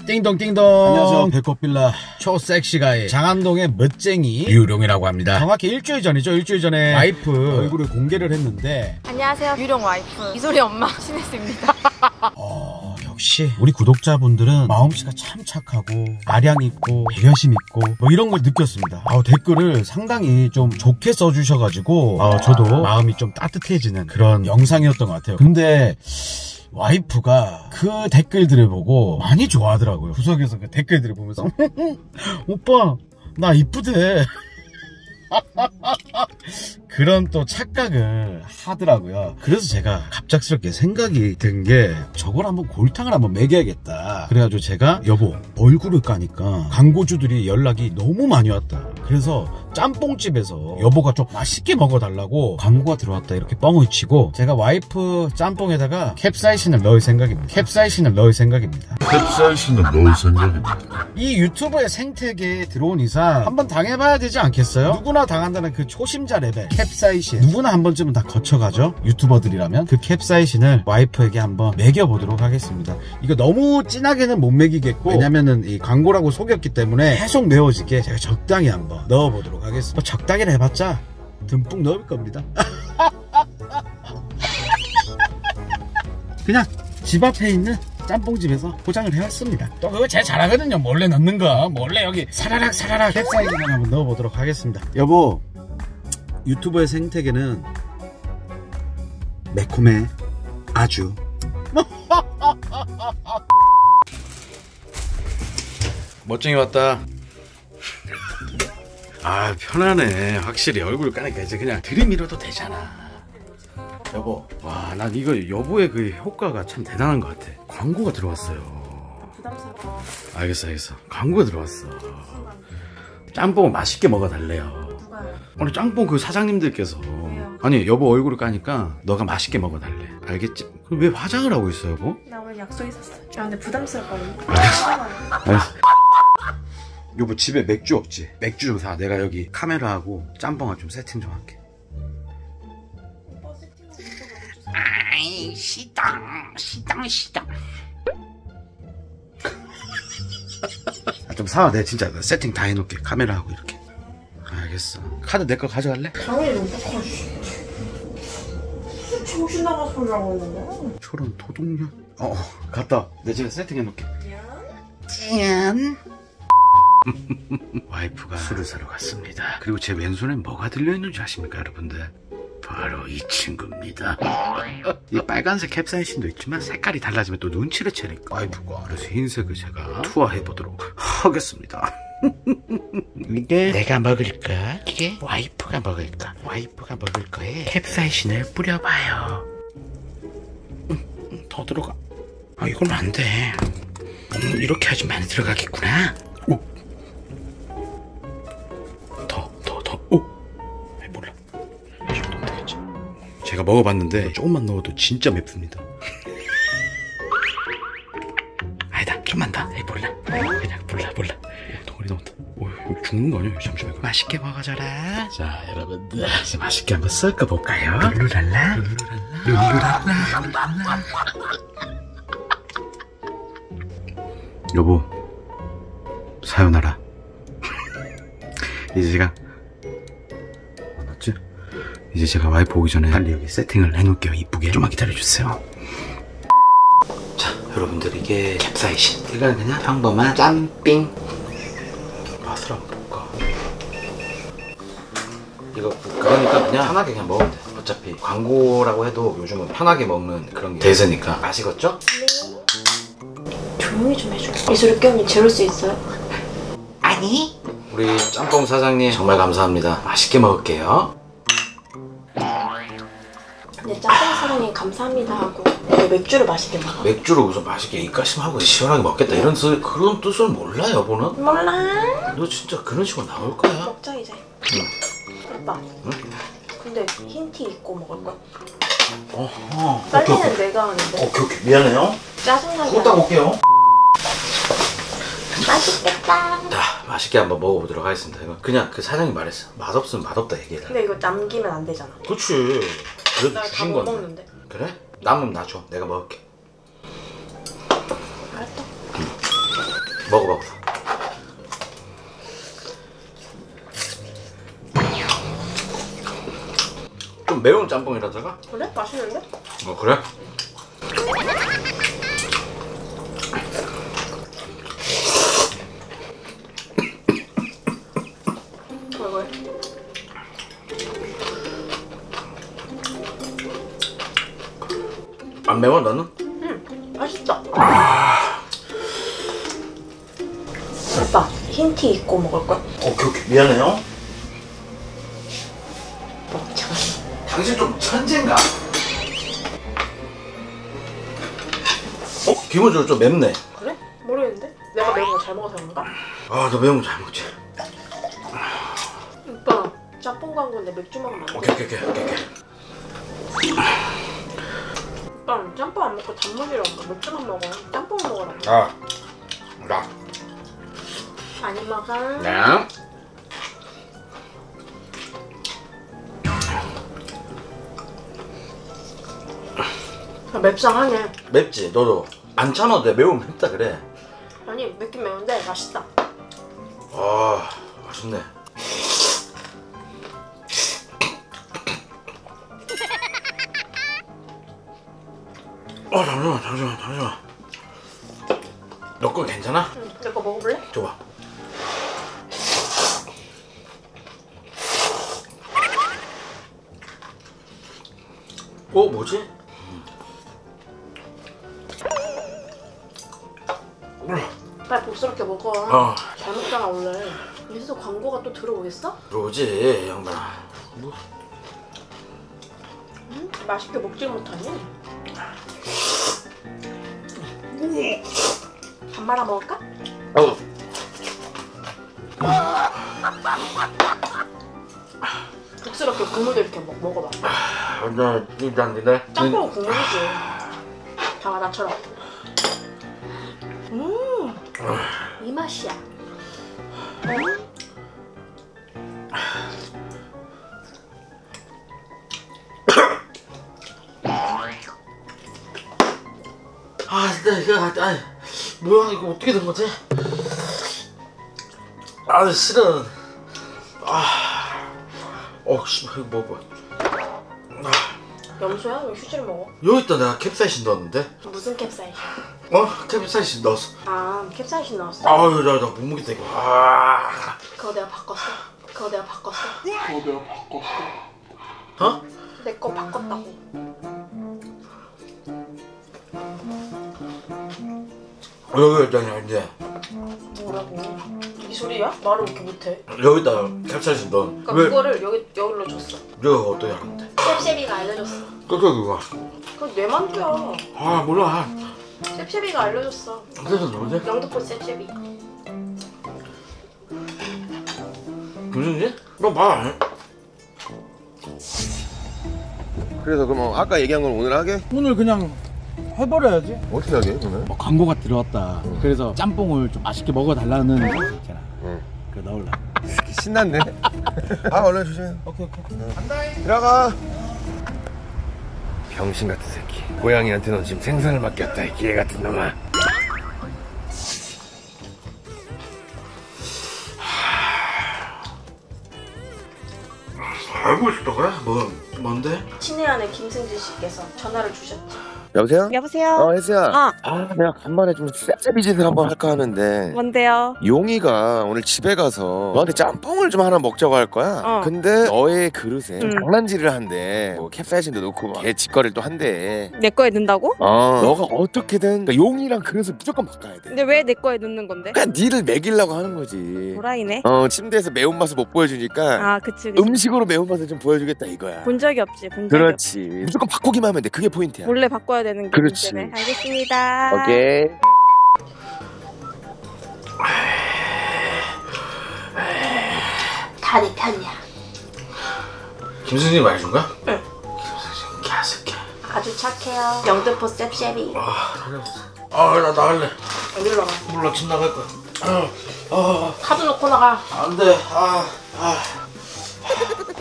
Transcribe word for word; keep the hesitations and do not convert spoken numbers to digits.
띵동 띵동. 안녕하세요. 배꼽빌라 초섹시가의 장안동의 멋쟁이 유룡이라고 합니다. 정확히 일주일 전이죠. 일주일 전에 와이프 얼굴을 공개를 했는데. 안녕하세요. 유룡 와이프 이소리 엄마 신혜스입니다. 어, 역시 우리 구독자분들은 마음씨가 참 착하고 마량 있고 배려심 있고 뭐 이런 걸 느꼈습니다. 아, 댓글을 상당히 좀 좋게 써주셔가지고 아, 저도 마음이 좀 따뜻해지는 그런 영상이었던 것 같아요. 근데 와이프가 그 댓글들을 보고 많이 좋아하더라고요. 구석에서 그 댓글들을 보면서 오빠 나 이쁘대 그런 또 착각을 하더라고요. 그래서 제가 갑작스럽게 생각이 든 게 저걸 한번 골탕을 한번 먹여야겠다. 그래가지고 제가 여보 얼굴을 까니까 광고주들이 연락이 너무 많이 왔다. 그래서 짬뽕집에서 여보가 좀 맛있게 먹어달라고 광고가 들어왔다 이렇게 뻥을 치고 제가 와이프 짬뽕에다가 캡사이신을 넣을 생각입니다. 캡사이신을 넣을 생각입니다. 캡사이신을 넣을 생각입니다. 이 유튜브의 생태계에 들어온 이상 한번 당해봐야 되지 않겠어요? 누구나 당한다는 그 초심자 레벨 캡사이신 누구나 한 번쯤은 다 거쳐가죠. 유튜버들이라면 그 캡사이신을 와이프에게 한번 먹여보도록 하겠습니다. 이거 너무 진하게는 못 먹이겠고 왜냐면은 이 광고라고 속였기 때문에 계속 매워지게 제가 적당히 한번 넣어보도록 하겠습니다. 뭐 적당히 해봤자 듬뿍 넣을 겁니다. 그냥 집 앞에 있는 짬뽕집에서 포장을 해왔습니다. 또 그거 제일 잘하거든요. 몰래 넣는 거. 몰래 여기 사라락 사라락 캡사이신을 한번 넣어보도록 하겠습니다. 여보 유튜버의 생태계는 매콤해. 아주. 멋쟁이 왔다. 아 편하네. 확실히 얼굴 까니까 이제 그냥 들이밀어도 되잖아. 여보, 와, 난 이거 여보의 그 효과가 참 대단한 것 같아. 광고가 들어왔어요. 부담스러워. 알겠어, 알겠어. 광고가 들어왔어. 짬뽕을 맛있게 먹어달래요. 누가요? 오늘 짬뽕 그 사장님들께서. 왜요? 아니, 여보 얼굴을 까니까 너가 맛있게 먹어달래. 알겠지? 그럼 왜 화장을 하고 있어, 여보? 나 오늘 약속 있었어. 아 근데 부담스럽거든요. 알겠어. 여보 집에 맥주 없지? 맥주 좀 사. 내가 여기 카메라하고 짬뽕을 좀 세팅 좀 할게. 아이 시당 시당 시당 좀 사와. 내가 진짜 세팅 다 해놓을게. 카메라하고 이렇게. 알겠어. 카드 내 거 가져갈래? 당연히 어떡하지. 정신 나가서 소리 하고 있는 거야. 저런 도둑년. 어 갔다. 내가 제가 세팅 해놓을게. 미안. 와이프가 술을 사러 갔습니다. 그리고 제 왼손에 뭐가 들려있는지 아십니까 여러분들? 바로 이 친구입니다. 이 빨간색 캡사이신도 있지만 색깔이 달라지면 또 눈치를 채니까 와이프가 그래서 흰색을 제가 투하해보도록 하겠습니다. 이게 내가 먹을까? 이게 와이프가 먹을까? 와이프가 먹을 거에 캡사이신을 뿌려봐요. 음, 음, 더 들어가. 아 이건 안 돼. 음, 이렇게 하지 많이 들어가겠구나. 오. 더, 더, 더. 오. 아이, 몰라. 이 정도면 되겠지. 제가 먹어봤는데 조금만 넣어도 진짜 맵습니다. 아니다, 좀만 더. 에이, 몰라. 그냥 몰라, 몰라. 오, 덩어리 넣었다. 오, 이거 죽는 거 아니야? 잠시만. 이거. 맛있게 먹어줘라. 자, 여러분들. 이제 맛있게 한번 썰어볼까요? 룰루랄라. 룰루랄라. 룰루랄라. 여보, 사요나라. 이제 제가 맞지? 이제 제가 와이프 오기 전에 빨리 여기 세팅을 해놓을게요. 이쁘게. 좀만 기다려주세요. 자, 여러분들 이게 캡사이신. 이건 그냥 평범한 짬삥. 맛을 한번 볼까? 이거 그러니까 그냥 편하게 그냥 먹으면 돼. 어차피 광고라고 해도 요즘은 편하게 먹는 그런 게 대세니까. 아시겠죠? 조용히 좀 해줘. 이소리 깨우면 재울 수 있어요? 아니. 우리 짬뽕 사장님 정말 감사합니다. 맛있게 먹을게요. 근데 짬뽕 사장님 감사합니다 하고 왜 맥주를 맛있게 먹어? 맥주를 우선 맛있게 입가심하고 시원하게 먹겠다 이런 뜻, 그런 뜻을 몰라 여보는? 몰라. 너 진짜 그런 식으로 나올 거야? 먹자 이제. 응. 오빠. 응? 근데 흰티 입고 먹을 거야? 어허. 빨리는 내가 하는데. 오케이 오케이 미안해요. 짜증나게. 후딱 올게요. 맛있겠다. 자, 맛있게 한번 먹어보도록 하겠습니다. 이거 그냥 그 사장님 말했어. 맛없으면 맛없다 얘기해라. 근데 이거 남기면 안 되잖아. 그렇지. 그래도 나 다 주신 못 건데. 먹는데. 그래? 남으면 나 줘. 내가 먹을게. 알았다. 먹어봐. 좀 매운 짬뽕이라다가? 그래? 맛있는데? 어 그래? 왜 왜? 안 매워 너는? 응, 맛있다. 오빠, 흰 티 입고 먹을 거야? 오케이 오케이 미안해요. 먹자. 당신 좀 천재인가? 어? 기본적으로 좀 맵네. 그래? 모르겠는데? 내가 매운 거 잘 먹어서 그런가? 아 너 매운 거 잘 먹지? 오빠, 짬뽕 광고인데 맥주 먹으면 안 돼? 오케이 오케이 오케이 오케이 오케이. 오빠, 짬뽕 안 먹고 단무지랑 맥주만 먹어. 짬뽕 먹어라. 아 나. 많이 먹어. 네. 아, 맵상하네. 맵지? 너도 안 참아도 돼. 매우면 맵다 그래. 아니, 맵긴 매운데 맛있다. 아 맛있네. 어 잠시만 잠시만 잠시만. 너 거 괜찮아? 응, 내 거 먹어볼래? 줘봐. 어 뭐지? 음. 빨리 복스럽게 먹어. 어 잘 먹잖아 원래. 여기서 광고가 또 들어오겠어? 들어오지 양반아. 뭐? 응? 맛있게 먹질 못하니? 밥 말아 먹을까? 어. 복스럽게 국물도 이렇게 먹, 먹어봐. 나 일단 니네. 짬뽕은 국물이지. 봐봐 나처럼. 음, 이 맛이야. 음. 아 진짜 이거 아 뭐야 이거 어떻게 된 거지? 아 싫어. 아, 어 씨, 이거 먹어. 아, 염소야? 왜 휴지를 먹어? 여기 있다 내가 캡사이신 넣었는데. 무슨 캡사이신? 어 캡사이신 넣었어. 아, 캡사이신 넣었어? 아유 나나 못 먹겠다 이거. 아, 그거 내가 바꿨어. 그거 내가 바꿨어. 그거 내가 바꿨어. 어? 내 거 바꿨다고. 여기 있다냐 이제. 뭐라고? 이 소리야? 말을 왜 이렇게 못해? 여기다 캡사이신 넣어. 그러니까 왜? 그거를 여기 여기로 줬어. 내가 어떻게 알았는데? 셉셉이가 알려줬어. 그거 그거. 그건 내 맘이야. 아 몰라. 셉셉이가 알려줬어. 그래서 뭐지? 영등포 셉셉이. 무슨 일? 너 봐. 그래서 그럼 아까 얘기한 건 오늘 하게? 오늘 그냥 해버려야지. 어떻게 하게 오늘? 뭐 광고가 들어왔다. 그래서 짬뽕을 좀 맛있게 먹어달라는 거 있잖아. 응. 그거 넣을라. 신났네. 아 얼른 조심해. 오케이 오케이. 들어가. 병신 같은 새끼. 고양이한테 넌 지금 생선을 맡겼다 이 기회 같은 놈아. 알고 있었던 거야? 뭐 뭔데? 친애 아내 김승진 씨께서 전화를 주셨지. 여보세요? 여보세요? 어 혜수야. 어. 아 내가 간만에 좀 쎄비 짓을 한번 할까 하는데 뭔데요? 용이가 오늘 집에 가서 너한테 짬뽕을 좀 하나 먹자고 할 거야. 어. 근데 너의 그릇에 응. 장난질을 한대. 뭐 캡사이신도 넣고 걔 짓거리를 또 한대. 내 거에 넣는다고? 어 너가 어떻게든 그러니까 용이랑 그릇을 무조건 바꿔야 돼. 근데 왜 내 거에 넣는 건데? 그냥 니를 먹이려고 하는 거지. 도라이네. 어 침대에서 매운맛을 못 보여주니까 아 그치, 그치. 음식으로 매운맛을 좀 보여주겠다 이거야. 본 적이 없지 본 적이 그렇지. 무조건 바꾸기만 하면 돼. 그게 포인트야. 없지. 몰래 바꿔야 되는 게 그렇지. 문제네. 알겠습니다. 오케이. 다 내 편이야. 김승진이 말해준 거야? 응. 김승진 개새끼. 아주 착해요. 영등포 셉셉이. 아 살려주세요. 아나 나갈래. 어디로 나가? 몰라 집 나갈 거야. 아, 아, 카드 넣고 나가. 안 돼. 아, 아.